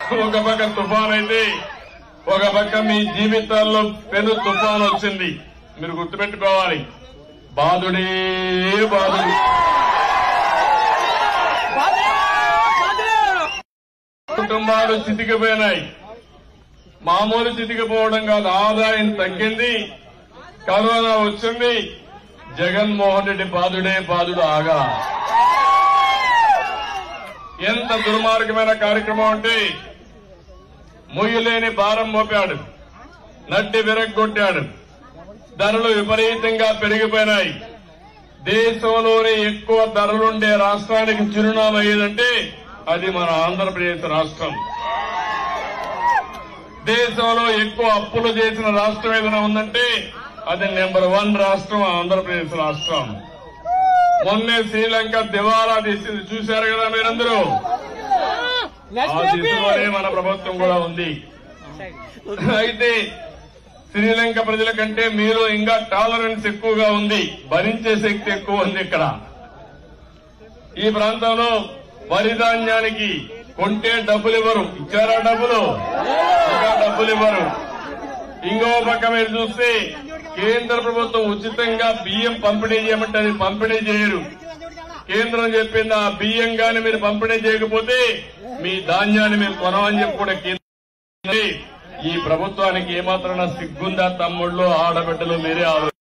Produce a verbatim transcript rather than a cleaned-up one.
ఒక పక్క తుఫాన్ అయితే ఒక పక్క మీ జీవితాల్లో పెను తుఫాన్ వచ్చింది. మీరు గుర్తుపెట్టుకోవాలి, బాధుడే బాధుడు. కుటుంబాలు చితికిపోయినాయి. మామూలు చితికిపోవడం కాదు, ఆదాయం తగ్గింది, కరోనా వచ్చింది. జగన్మోహన్ రెడ్డి బాధుడే బాధుడు ఆగా. ఎంత దుర్మార్గమైన కార్యక్రమం అంటే మొయ్యలేని భారం మోపాడు, నడ్డి విరగ్గొట్టాడు. ధరలు విపరీతంగా పెరిగిపోయినాయి. దేశంలోనే ఎక్కువ ధరలుండే రాష్ట్రానికి చిరునామా ఏదంటే అది మన ఆంధ్రప్రదేశ్ రాష్ట్రం. దేశంలో ఎక్కువ అప్పులు చేసిన రాష్ట్రం ఏదైనా ఉందంటే అది నెంబర్ వన్ రాష్ట్రం ఆంధ్రప్రదేశ్ రాష్ట్రం. మొన్నే శ్రీలంక దివాలా తీసింది, చూశారు కదా మీరందరూ. ఆ దిశలోనే మన ప్రభుత్వం కూడా ఉంది. అయితే శ్రీలంక ప్రజల కంటే మీలో ఇంకా టాలరెన్స్ ఎక్కువగా ఉంది, భరించే శక్తి ఎక్కువ ఉంది. ఇక్కడ ఈ ప్రాంతంలో వరి ధాన్యానికి కొంటే డబ్బులు ఇవ్వరు, ఇచ్చారా డబ్బులు? ఇంకా డబ్బులు ఇవ్వరు. ఇంకో పక్క మీరు చూస్తే కేంద్ర ప్రభుత్వం ఉచితంగా బియ్యం పంపిణీ చేయమంటే అది పంపిణీ చేయరు. కేంద్రం చెప్పింది ఆ బియ్యం గాని మీరు పంపిణీ చేయకపోతే మీ ధాన్యాన్ని మేము కొనమని చెప్పి కూడా కేంద్రం. ఈ ప్రభుత్వానికి ఏమాత్రం సిగ్గుందా తమ్ముళ్ళు ఆడబిడ్డలు మీరే ఆలోచించారు.